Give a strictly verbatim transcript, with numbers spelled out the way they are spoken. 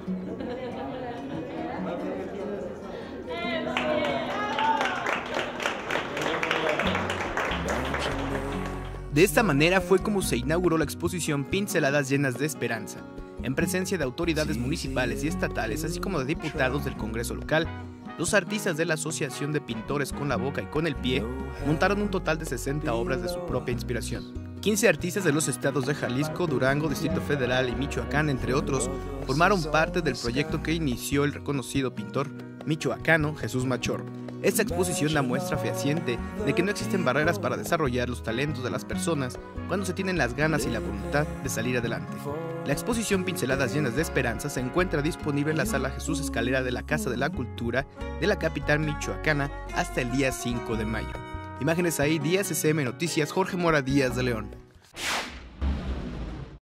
De esta manera fue como se inauguró la exposición Pinceladas Llenas de Esperanza, en presencia de autoridades municipales y estatales, así como de diputados del Congreso local. Los artistas de la Asociación de Pintores con la Boca y con el Pie montaron un total de sesenta obras de su propia inspiración. quince artistas de los estados de Jalisco, Durango, Distrito Federal y Michoacán, entre otros, formaron parte del proyecto que inició el reconocido pintor michoacano Jesús Machorro. Esta exposición da muestra fehaciente de que no existen barreras para desarrollar los talentos de las personas cuando se tienen las ganas y la voluntad de salir adelante. La exposición Pinceladas Llenas de Esperanza se encuentra disponible en la Sala Jesús Escalera de la Casa de la Cultura de la capital michoacana hasta el día cinco de mayo. Imágenes ahí, Díaz S M Noticias, Jorge Mora Díaz de León.